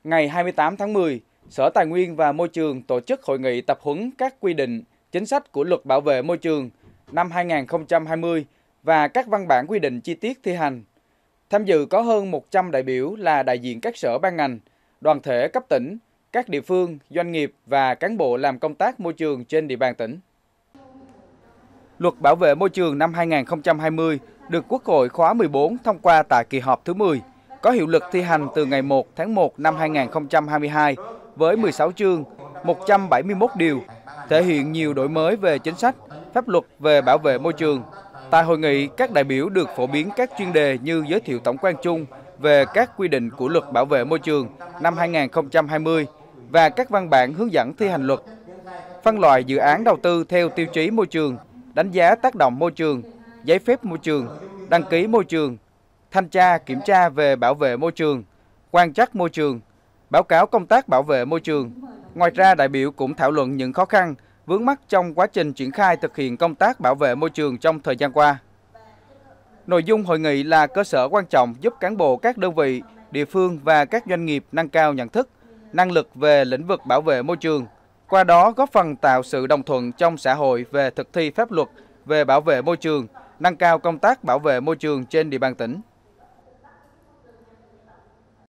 Ngày 28 tháng 10, Sở Tài nguyên và Môi trường tổ chức hội nghị tập huấn các quy định, chính sách của Luật Bảo vệ môi trường năm 2020 và các văn bản quy định chi tiết thi hành. Tham dự có hơn 100 đại biểu là đại diện các sở ban ngành, đoàn thể cấp tỉnh, các địa phương, doanh nghiệp và cán bộ làm công tác môi trường trên địa bàn tỉnh. Luật Bảo vệ môi trường năm 2020 được Quốc hội khóa 14 thông qua tại kỳ họp thứ 10, có hiệu lực thi hành từ ngày 1 tháng 1 năm 2022 với 16 chương, 171 điều, thể hiện nhiều đổi mới về chính sách, pháp luật về bảo vệ môi trường. Tại hội nghị, các đại biểu được phổ biến các chuyên đề như giới thiệu tổng quan chung về các quy định của Luật Bảo vệ môi trường năm 2020 và các văn bản hướng dẫn thi hành luật, phân loại dự án đầu tư theo tiêu chí môi trường, đánh giá tác động môi trường, giấy phép môi trường, đăng ký môi trường, thanh tra kiểm tra về bảo vệ môi trường, quan trắc môi trường, báo cáo công tác bảo vệ môi trường. Ngoài ra, đại biểu cũng thảo luận những khó khăn, vướng mắc trong quá trình triển khai thực hiện công tác bảo vệ môi trường trong thời gian qua. Nội dung hội nghị là cơ sở quan trọng giúp cán bộ các đơn vị, địa phương và các doanh nghiệp nâng cao nhận thức, năng lực về lĩnh vực bảo vệ môi trường, qua đó góp phần tạo sự đồng thuận trong xã hội về thực thi pháp luật về bảo vệ môi trường, nâng cao công tác bảo vệ môi trường trên địa bàn tỉnh.